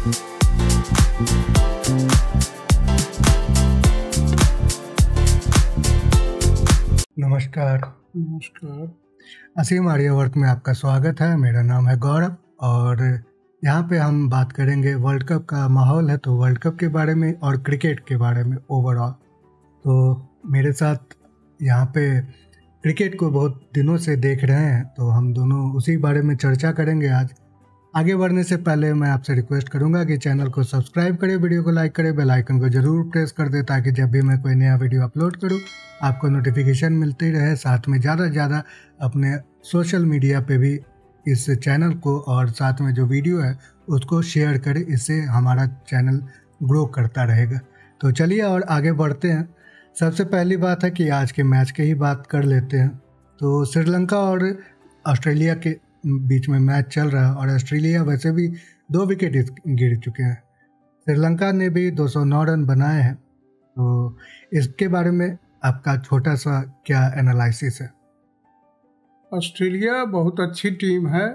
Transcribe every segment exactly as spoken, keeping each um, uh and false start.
नमस्कार। नमस्कार। असीम आर्यावर्त में आपका स्वागत है। मेरा नाम है गौरव और यहाँ पे हम बात करेंगे वर्ल्ड कप का माहौल है तो वर्ल्ड कप के बारे में और क्रिकेट के बारे में ओवरऑल। तो मेरे साथ यहाँ पे क्रिकेट को बहुत दिनों से देख रहे हैं तो हम दोनों उसी बारे में चर्चा करेंगे आज। आगे बढ़ने से पहले मैं आपसे रिक्वेस्ट करूंगा कि चैनल को सब्सक्राइब करें, वीडियो को लाइक करें, बेल आइकन को ज़रूर प्रेस कर दें ताकि जब भी मैं कोई नया वीडियो अपलोड करूं आपको नोटिफिकेशन मिलती रहे। साथ में ज़्यादा से ज़्यादा अपने सोशल मीडिया पे भी इस चैनल को और साथ में जो वीडियो है उसको शेयर करें, इससे हमारा चैनल ग्रो करता रहेगा। तो चलिए और आगे बढ़ते हैं। सबसे पहली बात है कि आज के मैच की ही बात कर लेते हैं। तो श्रीलंका और ऑस्ट्रेलिया के बीच में मैच चल रहा है और ऑस्ट्रेलिया वैसे भी दो विकेट गिर चुके हैं। श्रीलंका ने भी दो सौ नौ रन बनाए हैं। तो इसके बारे में आपका छोटा सा क्या एनालिसिस है? ऑस्ट्रेलिया बहुत अच्छी टीम है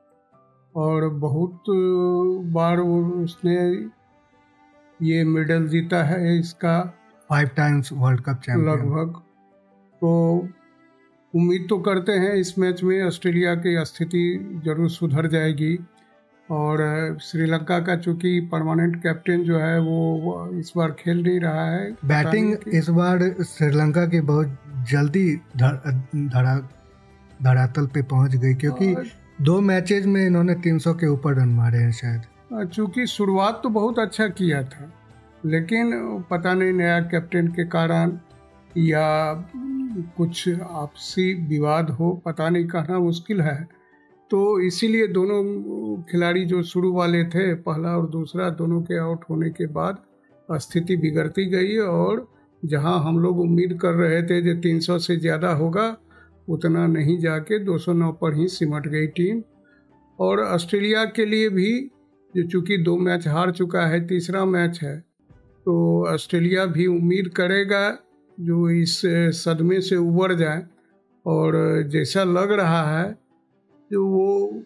और बहुत बार उसने ये मेडल जीता है, इसका five times world cup champion लगभग। तो उम्मीद तो करते हैं इस मैच में ऑस्ट्रेलिया की स्थिति जरूर सुधर जाएगी। और श्रीलंका का चूँकि परमानेंट कैप्टन जो है वो इस बार खेल नहीं रहा है। बैटिंग इस बार श्रीलंका की बहुत जल्दी धड़ा धरातल पे पहुंच गई क्योंकि दो मैचेज में इन्होंने तीन सौ के ऊपर रन मारे हैं शायद। चूँकि शुरुआत तो बहुत अच्छा किया था लेकिन पता नहीं नया कैप्टन के कारण या कुछ आपसी विवाद हो, पता नहीं, कहना मुश्किल है। तो इसीलिए दोनों खिलाड़ी जो शुरू वाले थे, पहला और दूसरा, दोनों के आउट होने के बाद स्थिति बिगड़ती गई और जहां हम लोग उम्मीद कर रहे थे जो तीन सौ से ज़्यादा होगा उतना नहीं जाके दो सौ नौ पर ही सिमट गई टीम। और ऑस्ट्रेलिया के लिए भी जो चूँकि दो मैच हार चुका है, तीसरा मैच है, तो ऑस्ट्रेलिया भी उम्मीद करेगा जो इस सदमे से उबर जाए। और जैसा लग रहा है जो वो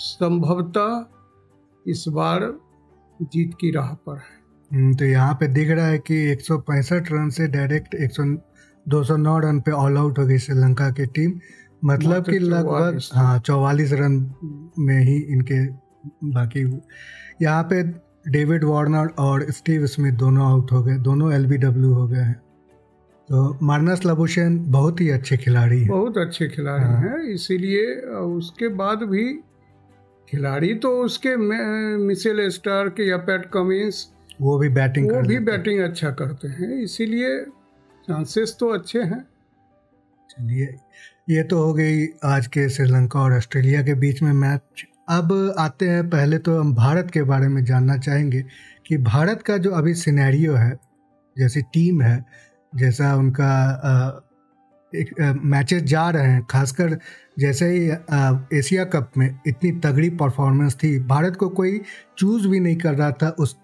संभवतः इस बार जीत की राह पर है। तो यहाँ पे दिख रहा है कि एक सौ पैंसठ रन से डायरेक्ट एक सौ दो सौ नौ रन पे ऑल आउट हो गई श्रीलंका की टीम। मतलब कि लगभग हाँ चौवालीस रन में ही इनके बाकी। यहाँ पे डेविड वार्नर और स्टीव स्मिथ दोनों आउट हो गए, दोनों एलबीडब्ल्यू हो गए हैं। तो मार्नस लाबुशेन बहुत ही अच्छे खिलाड़ी हैं, बहुत अच्छे खिलाड़ी हाँ। हैं। इसीलिए उसके बाद भी खिलाड़ी तो उसके मिचेल स्टार्क या पैट कमिंस वो भी बैटिंग वो भी बैटिंग अच्छा करते हैं, इसीलिए चांसेस तो अच्छे हैं। चलिए, ये तो हो गई आज के श्रीलंका और ऑस्ट्रेलिया के बीच में मैच। अब आते हैं, पहले तो हम भारत के बारे में जानना चाहेंगे कि भारत का जो अभी सिनेरियो है, जैसी टीम है, जैसा उनका एक मैचेस जा रहे हैं, खासकर जैसे ही एशिया कप में इतनी तगड़ी परफॉर्मेंस थी, भारत को कोई चूज़ भी नहीं कर रहा था उस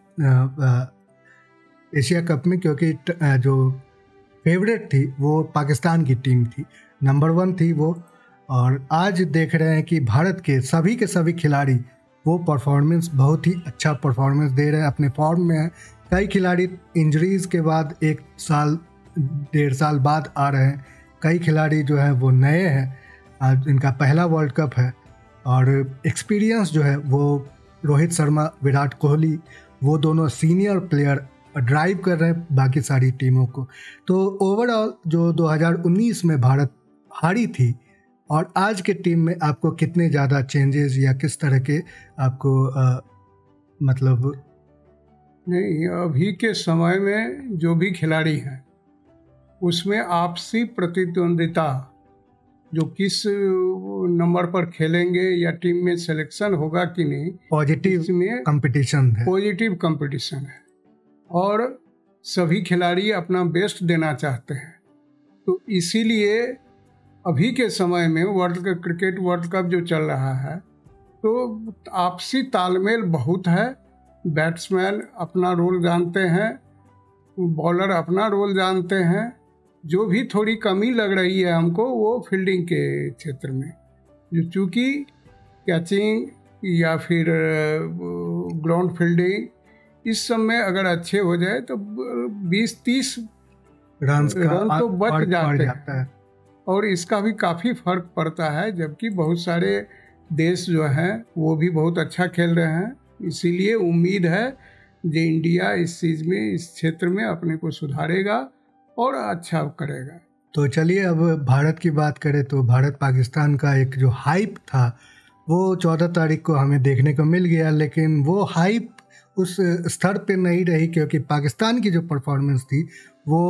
एशिया कप में क्योंकि जो फेवरेट थी वो पाकिस्तान की टीम थी, नंबर वन थी वो। और आज देख रहे हैं कि भारत के सभी के सभी खिलाड़ी वो परफॉर्मेंस, बहुत ही अच्छा परफॉर्मेंस दे रहे हैं, अपने फॉर्म में हैं। कई खिलाड़ी इंजरीज़ के बाद एक साल डेढ़ साल बाद आ रहे हैं, कई खिलाड़ी जो हैं वो नए हैं, आज इनका पहला वर्ल्ड कप है। और एक्सपीरियंस जो है वो रोहित शर्मा, विराट कोहली, वो दोनों सीनियर प्लेयर ड्राइव कर रहे हैं बाकी सारी टीमों को। तो ओवरऑल जो दो हज़ार उन्नीस में भारत हारी थी और आज के टीम में आपको कितने ज़्यादा चेंजेस या किस तरह के आपको आ, मतलब नहीं, अभी के समय में जो भी खिलाड़ी हैं उसमें आपसी प्रतिद्वंदिता, जो किस नंबर पर खेलेंगे या टीम में सिलेक्शन होगा कि नहीं, पॉजिटिव कंपटीशन है, पॉजिटिव कंपटीशन है और सभी खिलाड़ी अपना बेस्ट देना चाहते हैं। तो इसीलिए अभी के समय में वर्ल्ड क्रिकेट वर्ल्ड कप जो चल रहा है तो आपसी तालमेल बहुत है। बैट्समैन अपना रोल जानते हैं, बॉलर अपना रोल जानते हैं। जो भी थोड़ी कमी लग रही है हमको वो फील्डिंग के क्षेत्र में, जो चूँकि कैचिंग या फिर ग्राउंड फील्डिंग इस समय अगर अच्छे हो जाए तो बीस तीस रन रन तो बच जाते जाता है। और इसका भी काफ़ी फर्क पड़ता है, जबकि बहुत सारे देश जो हैं वो भी बहुत अच्छा खेल रहे हैं। इसीलिए उम्मीद है कि इंडिया इस चीज़ में, इस क्षेत्र में अपने को सुधारेगा और अच्छा करेगा। तो चलिए अब भारत की बात करें तो भारत पाकिस्तान का एक जो हाइप था वो चौदह तारीख को हमें देखने को मिल गया, लेकिन वो हाइप उस स्तर पे नहीं रही क्योंकि पाकिस्तान की जो परफॉर्मेंस थी वो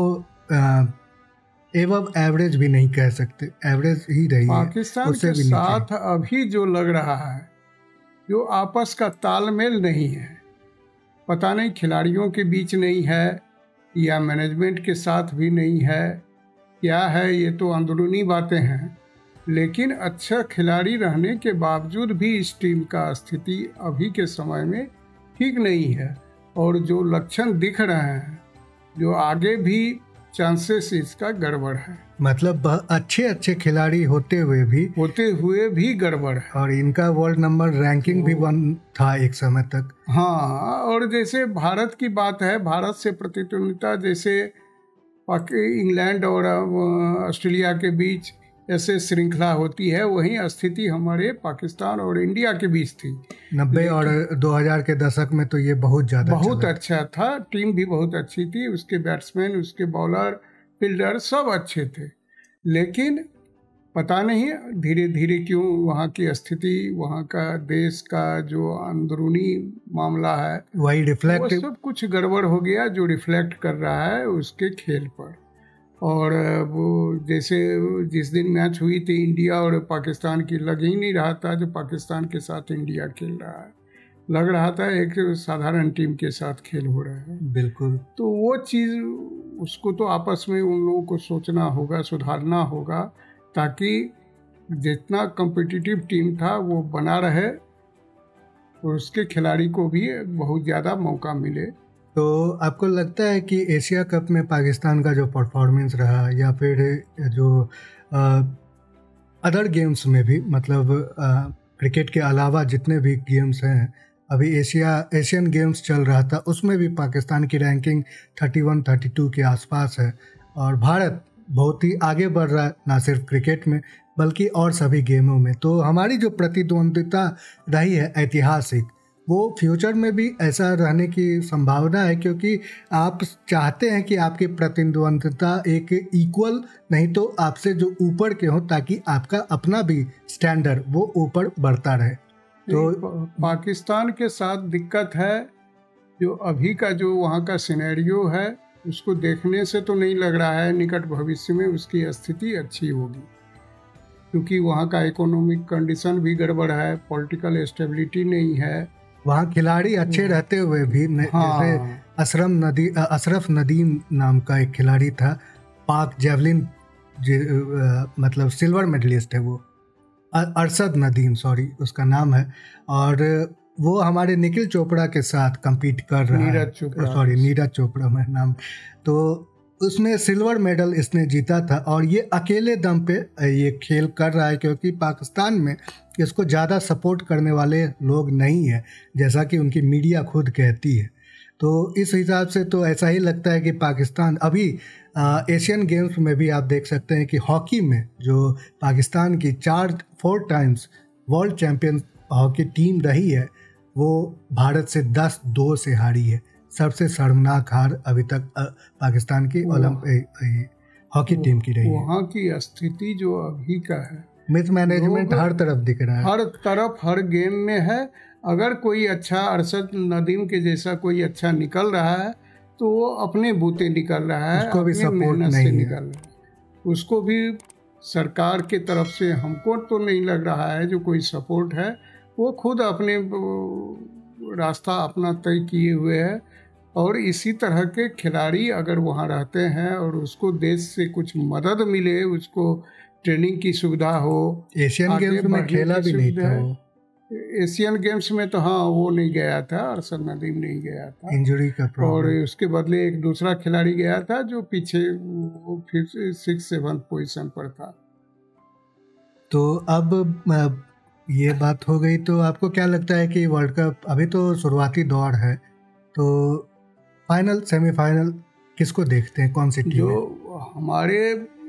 एवब एवरेज भी नहीं कह सकते, एवरेज ही रही है। पाकिस्तान के साथ अभी जो लग रहा है, जो आपस का तालमेल नहीं है, पता नहीं खिलाड़ियों के बीच नहीं है या मैनेजमेंट के साथ भी नहीं है, क्या है ये तो अंदरूनी बातें हैं। लेकिन अच्छा खिलाड़ी रहने के बावजूद भी इस टीम का स्थिति अभी के समय में ठीक नहीं है और जो लक्षण दिख रहे हैं, जो आगे भी चांसेस इसका गड़बड़ है। मतलब अच्छे अच्छे खिलाड़ी होते हुए भी होते हुए भी गड़बड़ है और इनका वर्ल्ड नंबर रैंकिंग भी वन था एक समय तक। हाँ, और जैसे भारत की बात है, भारत से प्रतिद्वंदिता जैसे इंग्लैंड और ऑस्ट्रेलिया के बीच ऐसे श्रृंखला होती है, वहीं स्थिति हमारे पाकिस्तान और इंडिया के बीच थी। नब्बे और दो हज़ार के दशक में तो ये बहुत ज़्यादा बहुत अच्छा था, टीम भी बहुत अच्छी थी, उसके बैट्समैन, उसके बॉलर, फील्डर सब अच्छे थे। लेकिन पता नहीं धीरे धीरे क्यों वहाँ की स्थिति, वहाँ का देश का जो अंदरूनी मामला है वही रिफ्लेक्ट, वो सब कुछ गड़बड़ हो गया, जो रिफ्लेक्ट कर रहा है उसके खेल पर। और वो जैसे जिस दिन मैच हुई थी इंडिया और पाकिस्तान की, लग ही नहीं रहा था जो पाकिस्तान के साथ इंडिया खेल रहा है, लग रहा था एक साधारण टीम के साथ खेल हो रहा है। बिल्कुल। तो वो चीज़, उसको तो आपस में उन लोगों को सोचना होगा, सुधारना होगा, ताकि जितना कॉम्पिटिटिव टीम था वो बना रहे और उसके खिलाड़ी को भी बहुत ज़्यादा मौका मिले। तो आपको लगता है कि एशिया कप में पाकिस्तान का जो परफॉर्मेंस रहा या फिर जो अदर गेम्स में भी, मतलब क्रिकेट के अलावा जितने भी गेम्स हैं, अभी एशिया एशियन गेम्स चल रहा था, उसमें भी पाकिस्तान की रैंकिंग इकतीस बत्तीस के आसपास है और भारत बहुत ही आगे बढ़ रहा है, ना सिर्फ क्रिकेट में बल्कि और सभी गेमों में। तो हमारी जो प्रतिद्वंदिता रही है ऐतिहासिक, वो फ्यूचर में भी ऐसा रहने की संभावना है, क्योंकि आप चाहते हैं कि आपकी प्रतिद्वंदिता एक इक्वल नहीं तो आपसे जो ऊपर के हो, ताकि आपका अपना भी स्टैंडर्ड वो ऊपर बढ़ता रहे। तो पाकिस्तान के साथ दिक्कत है, जो अभी का जो वहाँ का सिनेरियो है उसको देखने से तो नहीं लग रहा है निकट भविष्य में उसकी स्थिति अच्छी होगी, क्योंकि वहाँ का इकोनॉमिक कंडीशन भी गड़बड़ है, पॉलिटिकल स्टेबिलिटी नहीं है, वहाँ खिलाड़ी अच्छे रहते हुए भी हाँ। जैसे अशरफ नदी अशरफ नदीम नाम का एक खिलाड़ी था, पाक जेवलिन मतलब सिल्वर मेडलिस्ट है वो, अरशद नदीम सॉरी उसका नाम है, और वो हमारे निखिल चोपड़ा के साथ compete कर रहा है, सॉरी नीरज चोपड़ा में नाम, तो उसमें सिल्वर मेडल इसने जीता था और ये अकेले दम पे ये खेल कर रहा है, क्योंकि पाकिस्तान में इसको ज़्यादा सपोर्ट करने वाले लोग नहीं है, जैसा कि उनकी मीडिया खुद कहती है। तो इस हिसाब से तो ऐसा ही लगता है कि पाकिस्तान अभी एशियन गेम्स में भी आप देख सकते हैं कि हॉकी में जो पाकिस्तान की चार four times world champion hockey team रही है, वो भारत से दस दो से हारी है। सबसे शर्मनाक हार अभी तक पाकिस्तान की ओलंपिक हॉकी टीम की रही है। वहाँ की स्थिति जो अभी का है, मिस मैनेजमेंट हर तरफ दिख रहा है, हर तरफ हर गेम में है। अगर कोई अच्छा अरशद नदीम के जैसा कोई अच्छा निकल रहा है तो वो अपने बूते निकल रहा है, उसको भी सपोर्ट नहीं निकल रहा है, उसको भी सरकार के तरफ से हमको तो नहीं लग रहा है जो कोई सपोर्ट है। वो खुद अपने रास्ता अपना तय किए हुए है और इसी तरह के खिलाड़ी अगर वहाँ रहते हैं और उसको देश से कुछ मदद मिले, उसको ट्रेनिंग की सुविधा हो। एशियन गेम्स में खेला भी नहीं था वो। एशियन गेम्स में तो हाँ वो नहीं गया था, अरशद नदीम नहीं गया था, इंजरी का प्रॉब्लम, और उसके बदले एक दूसरा खिलाड़ी गया था जो पीछे फिफ्थ सिक्स सेवन पोजीशन पर था। तो अब ये बात हो गई, तो आपको क्या लगता है कि वर्ल्ड कप अभी तो शुरुआती दौर है, तो फाइनल सेमीफाइनल किसको देखते हैं, कौन सी टीम? जो हमारे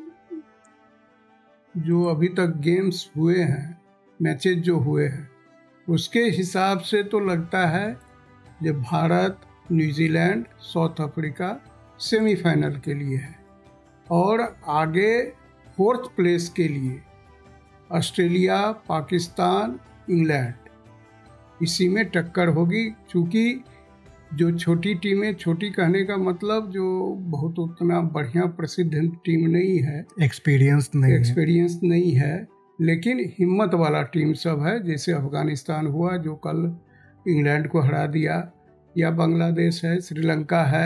जो अभी तक गेम्स हुए हैं, मैचेज जो हुए हैं, उसके हिसाब से तो लगता है कि Bharat, New Zealand, South Africa semifinal के लिए है और आगे फोर्थ प्लेस के लिए ऑस्ट्रेलिया, पाकिस्तान, इंग्लैंड इसी में टक्कर होगी। चूँकि जो छोटी टीमें, छोटी कहने का मतलब जो बहुत उतना बढ़िया प्रसिद्ध टीम नहीं है, एक्सपीरियंस नहीं एक्सपीरियंस नहीं है, लेकिन हिम्मत वाला टीम सब है। जैसे अफगानिस्तान हुआ जो कल इंग्लैंड को हरा दिया, या बांग्लादेश है, श्रीलंका है,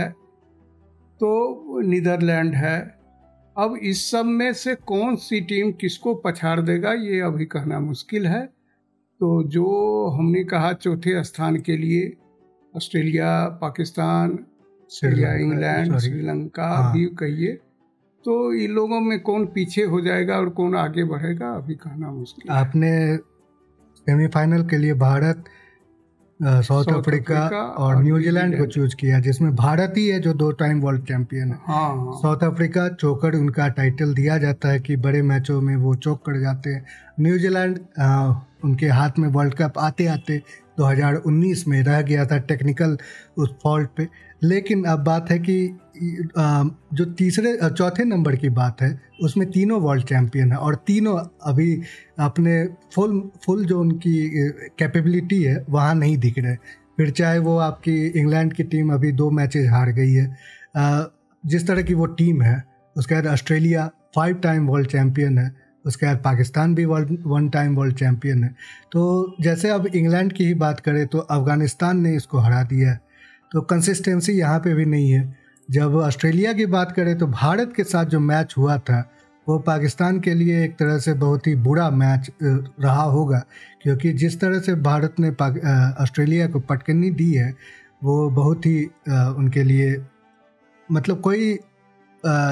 तो नीदरलैंड है। अब इस सब में से कौन सी टीम किसको पछाड़ देगा ये अभी कहना मुश्किल है। तो जो हमने कहा चौथे स्थान के लिए ऑस्ट्रेलिया, पाकिस्तान या इंग्लैंड, श्रीलंका भी कहिए, तो इन लोगों में कौन पीछे हो जाएगा और कौन आगे बढ़ेगा अभी कहना मुश्किल। आपने सेमीफाइनल के लिए भारत, साउथ अफ्रीका और न्यूजीलैंड को चूज किया, जिसमें भारत ही है जो दो टाइम वर्ल्ड चैंपियन है। हाँ, साउथ अफ्रीका चोकर उनका टाइटल दिया जाता है कि बड़े मैचों में वो चोक कर जाते हैं। न्यूजीलैंड उनके हाथ में वर्ल्ड कप आते आते दो हज़ार उन्नीस में रह गया था टेक्निकल उस फॉल्ट पे। लेकिन अब बात है कि जो तीसरे चौथे नंबर की बात है उसमें तीनों वर्ल्ड चैंपियन है और तीनों अभी अपने फुल फुल जो उनकी कैपेबिलिटी है वहाँ नहीं दिख रहे। फिर चाहे वो आपकी इंग्लैंड की टीम अभी दो मैचेस हार गई है, जिस तरह की वो टीम है, उसके बाद Australia five time world champion है, उसके बाद पाकिस्तान भी world one time world champion है। तो जैसे अब इंग्लैंड की ही बात करें तो अफ़गानिस्तान ने इसको हरा दिया है, तो कंसिस्टेंसी यहाँ पे भी नहीं है। जब ऑस्ट्रेलिया की बात करें तो भारत के साथ जो मैच हुआ था वो पाकिस्तान के लिए एक तरह से बहुत ही बुरा मैच रहा होगा, क्योंकि जिस तरह से भारत ने ऑस्ट्रेलिया को पटकनी दी है वो बहुत ही उनके लिए, मतलब कोई आ,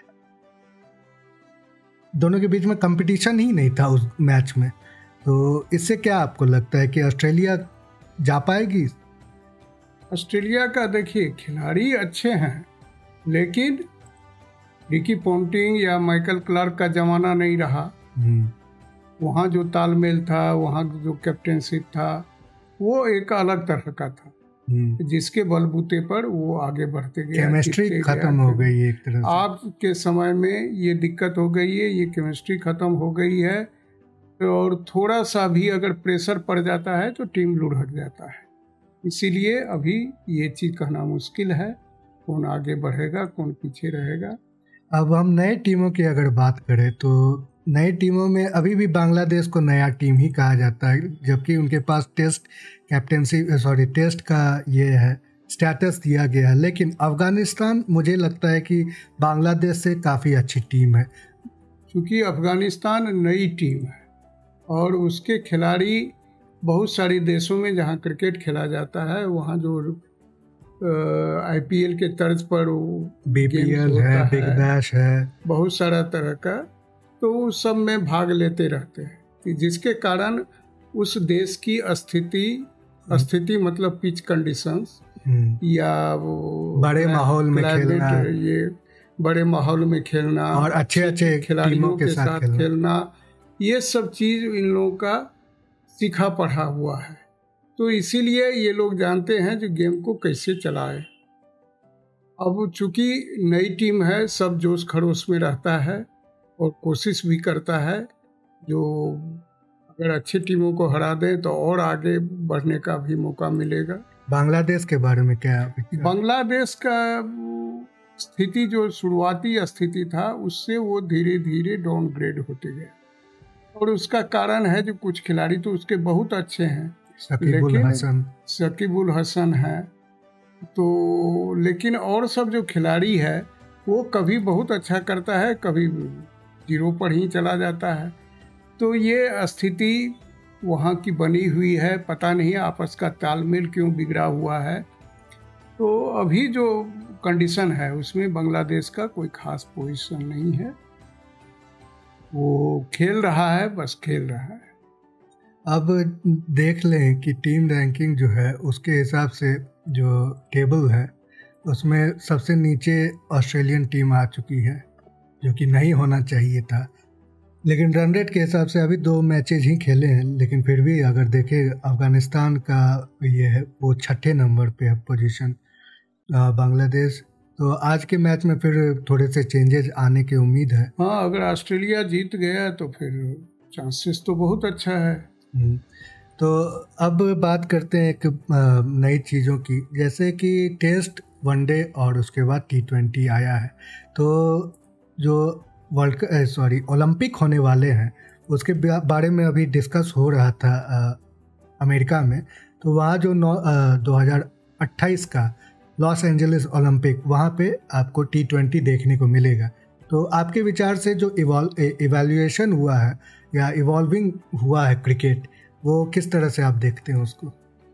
दोनों के बीच में कंपटीशन ही नहीं था उस मैच में। तो इससे क्या आपको लगता है कि ऑस्ट्रेलिया जा पाएगी? ऑस्ट्रेलिया का देखिए खिलाड़ी अच्छे हैं, लेकिन रिकी पॉन्टिंग या माइकल क्लार्क का ज़माना नहीं रहा। वहाँ जो तालमेल था, वहाँ जो कैप्टनशिप था, वो एक अलग तरह का था, जिसके बलबूते पर वो आगे बढ़ते गए। केमिस्ट्री खत्म हो गई एक तरह से। आज के समय में ये दिक्कत हो गई है, ये केमिस्ट्री खत्म हो गई है, और थोड़ा सा भी अगर प्रेशर पड़ जाता है तो टीम लुढ़क जाता है। इसीलिए अभी ये चीज़ कहना मुश्किल है, कौन आगे बढ़ेगा कौन पीछे रहेगा। अब हम नए टीमों की अगर बात करें तो नई टीमों में अभी भी बांग्लादेश को नया टीम ही कहा जाता है, जबकि उनके पास टेस्ट कैप्टेंसी सॉरी टेस्ट का ये है स्टेटस दिया गया है। लेकिन अफ़गानिस्तान मुझे लगता है कि बांग्लादेश से काफ़ी अच्छी टीम है, क्योंकि अफ़गानिस्तान नई टीम है और उसके खिलाड़ी बहुत सारे देशों में जहाँ क्रिकेट खेला जाता है वहाँ जो आईपीएल के तर्ज पर बीपीएल है, बिग बैश है, बहुत सारा तरह का, तो उस सब में भाग लेते रहते हैं, जिसके कारण उस देश की स्थिति स्थिति मतलब पिच कंडीशंस या वो बड़े माहौल में खेलना, ये बड़े माहौल में खेलना और अच्छे अच्छे खिलाड़ियों के साथ खेलना, खेलना, ये सब चीज़ इन लोगों का सीखा पढ़ा हुआ है। तो इसीलिए ये लोग जानते हैं जो गेम को कैसे चलाए। अब चूंकि नई टीम है, सब जोश खरोश में रहता है और कोशिश भी करता है, जो अगर अच्छी टीमों को हरा दें तो और आगे बढ़ने का भी मौका मिलेगा। बांग्लादेश के बारे में क्या? बांग्लादेश का स्थिति जो शुरुआती स्थिति था उससे वो धीरे धीरे डाउनग्रेड होते गए, और उसका कारण है जो कुछ खिलाड़ी तो उसके बहुत अच्छे हैं, शकीबुल हसन शकीबुल हसन है, तो लेकिन और सब जो खिलाड़ी है वो कभी बहुत अच्छा करता है, कभी जीरो पर ही चला जाता है। तो ये स्थिति वहाँ की बनी हुई है, पता नहीं आपस का तालमेल क्यों बिगड़ा हुआ है। तो अभी जो कंडीशन है उसमें बांग्लादेश का कोई खास पोजीशन नहीं है, वो खेल रहा है, बस खेल रहा है। अब देख लें कि टीम रैंकिंग जो है उसके हिसाब से जो टेबल है उसमें सबसे नीचे ऑस्ट्रेलियन टीम आ चुकी है, जो कि नहीं होना चाहिए था। लेकिन रन रेट के हिसाब से अभी दो मैचेज ही खेले हैं, लेकिन फिर भी अगर देखें अफ़गानिस्तान का ये है वो छठे नंबर पे है पोजीशन, बांग्लादेश। तो आज के मैच में फिर थोड़े से चेंजेस आने की उम्मीद है। हाँ, अगर ऑस्ट्रेलिया जीत गया तो फिर चांसेस तो बहुत अच्छा है। तो अब बात करते हैं एक नई चीज़ों की, जैसे कि टेस्ट, वनडे और उसके बाद टी ट्वेंटी आया है। तो जो वर्ल्ड सॉरी ओलंपिक होने वाले हैं उसके बारे में अभी डिस्कस हो रहा था आ, अमेरिका में। तो वहाँ जो नौ दो हज़ार अट्ठाईस का लॉस एंजलिस ओलंपिक, वहाँ पे आपको टी ट्वेंटी देखने को मिलेगा। तो आपके विचार से जो इवॉल्व इवैल्यूएशन हुआ है या इवॉल्विंग हुआ है क्रिकेट, वो किस तरह से आप देखते हैं उसको?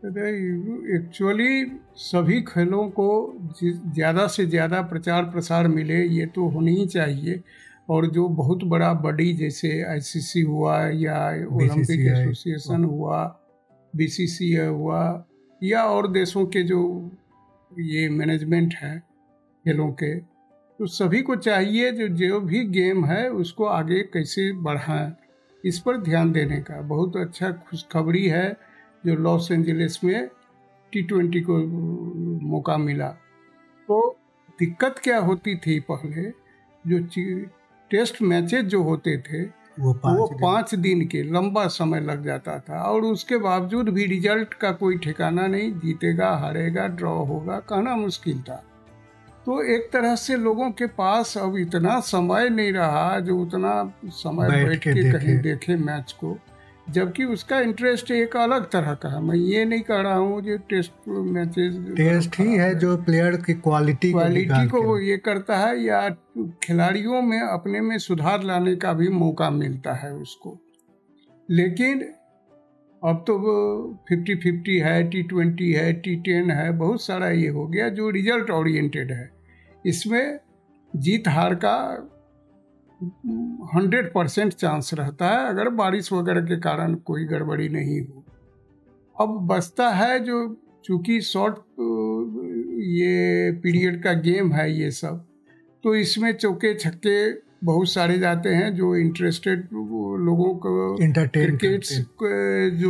एक्चुअली सभी खेलों को ज़्यादा से ज़्यादा प्रचार प्रसार मिले, ये तो होनी ही चाहिए। और जो बहुत बड़ा बॉडी जैसे आईसीसी हुआ या ओलंपिक एसोसिएशन हुआ, बीसीसीआई हुआ, या और देशों के जो ये मैनेजमेंट है खेलों के, तो सभी को चाहिए जो जो भी गेम है उसको आगे कैसे बढ़ाएं, इस पर ध्यान देने का। बहुत अच्छा खुशखबरी है जो लॉस एंजलिस में टी ट्वेंटी को मौका मिला। तो दिक्कत क्या होती थी पहले, जो टेस्ट मैचेज जो होते थे वो पाँच वो पाँच दिन के लंबा समय लग जाता था, और उसके बावजूद भी रिजल्ट का कोई ठिकाना नहीं, जीतेगा हारेगा ड्रॉ होगा, कहना मुश्किल था। तो एक तरह से लोगों के पास अब इतना समय नहीं रहा जो उतना समय बैठ, बैठ के, के कहीं देखे मैच को, जबकि उसका इंटरेस्ट एक अलग तरह का है। मैं ये नहीं कह रहा हूँ जो टेस्ट मैचेस टेस्ट ही है जो प्लेयर की क्वालिटी क्वालिटी को वो ये करता है, या खिलाड़ियों में अपने में सुधार लाने का भी मौका मिलता है उसको। लेकिन अब तो वो फिफ्टी फिफ्टी है, टी ट्वेंटी है, टी टेन है, बहुत सारा ये हो गया जो रिजल्ट ओरिएंटेड है। इसमें जीत हार का हंड्रेड परसेंट चांस रहता है अगर बारिश वगैरह के कारण कोई गड़बड़ी नहीं हो। अब बचता है जो चूँकि शॉर्ट ये पीरियड का गेम है ये सब, तो इसमें चौके छक्के बहुत सारे जाते हैं। जो इंटरेस्टेड लोगों को क्रिकेट जो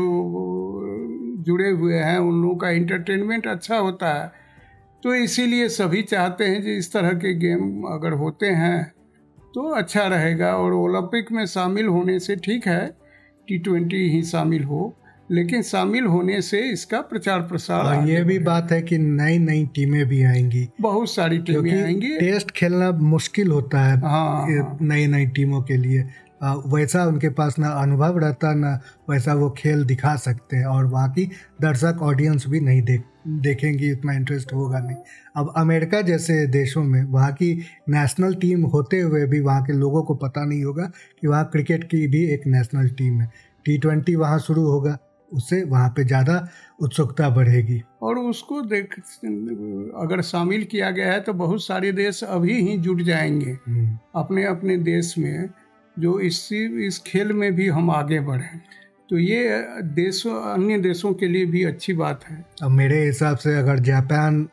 जुड़े हुए हैं उन लोगों का इंटरटेनमेंट अच्छा होता है। तो इसीलिए सभी चाहते हैं कि इस तरह के गेम अगर होते हैं तो अच्छा रहेगा। और ओलंपिक में शामिल होने से ठीक है टी ट्वेंटी ही शामिल हो, लेकिन शामिल होने से इसका प्रचार प्रसार, और ये भी बात है कि नई नई टीमें भी आएंगी, बहुत सारी टीमें आएंगी। टेस्ट खेलना मुश्किल होता है हाँ, नई नई टीमों के लिए। आ, वैसा उनके पास ना अनुभव रहता ना वैसा वो खेल दिखा सकते हैं, और वहाँ की दर्शक ऑडियंस भी नहीं देख देखेंगी, उतना इंटरेस्ट होगा नहीं। अब अमेरिका जैसे देशों में वहाँ की नेशनल टीम होते हुए भी वहाँ के लोगों को पता नहीं होगा कि वहाँ क्रिकेट की भी एक नेशनल टीम है। टी ट्वेंटी वहाँ शुरू होगा, उससे वहाँ पे ज़्यादा उत्सुकता बढ़ेगी। और उसको देख अगर शामिल किया गया है तो बहुत सारे देश अभी ही जुट जाएंगे अपने अपने देश में, जो इसी इस खेल में भी हम आगे बढ़ें। तो ये देशों अन्य देशों के लिए भी अच्छी बात है। अब मेरे हिसाब से अगर Japan,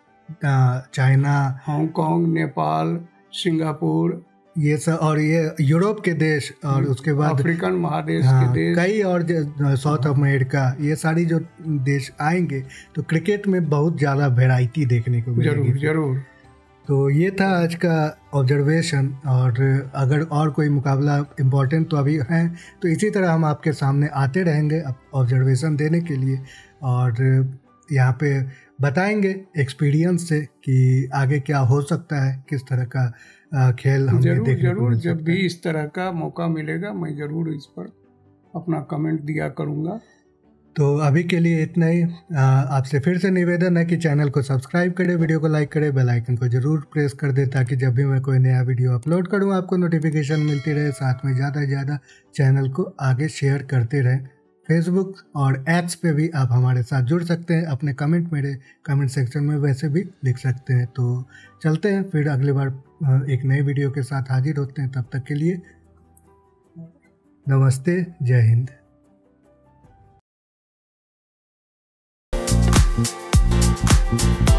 China, Hong Kong, Nepal, Singapore, ये सब, और ये यूरोप के देश, और उसके बाद अफ्रीकन महादेश हाँ, के देश, कई और साउथ अमेरिका, ये सारी जो देश आएंगे तो क्रिकेट में बहुत ज़्यादा वैरायटी देखने को मिलेगी। जरूर जरूर। तो ये था आज का ऑब्जर्वेशन, और अगर और कोई मुकाबला इम्पोर्टेंट तो अभी हैं तो इसी तरह हम आपके सामने आते रहेंगे ऑब्जर्वेशन देने के लिए, और यहाँ पे बताएंगे एक्सपीरियंस से कि आगे क्या हो सकता है, किस तरह का खेल हमें जरूर देखने जरूर को मिल जब सकता भी है। इस तरह का मौका मिलेगा मैं ज़रूर इस पर अपना कमेंट दिया करूँगा। तो अभी के लिए इतना ही। आपसे फिर से निवेदन है कि चैनल को सब्सक्राइब करें, वीडियो को लाइक करें, बेल आइकन को जरूर प्रेस कर दें ताकि जब भी मैं कोई नया वीडियो अपलोड करूं आपको नोटिफिकेशन मिलती रहे। साथ में ज़्यादा से ज़्यादा चैनल को आगे शेयर करते रहें। फेसबुक और एप्स पे भी आप हमारे साथ जुड़ सकते हैं, अपने कमेंट मेरे कमेंट सेक्शन में वैसे भी लिख सकते हैं। तो चलते हैं, फिर अगली बार एक नए वीडियो के साथ हाजिर होते हैं। तब तक के लिए नमस्ते, जय हिंद। है।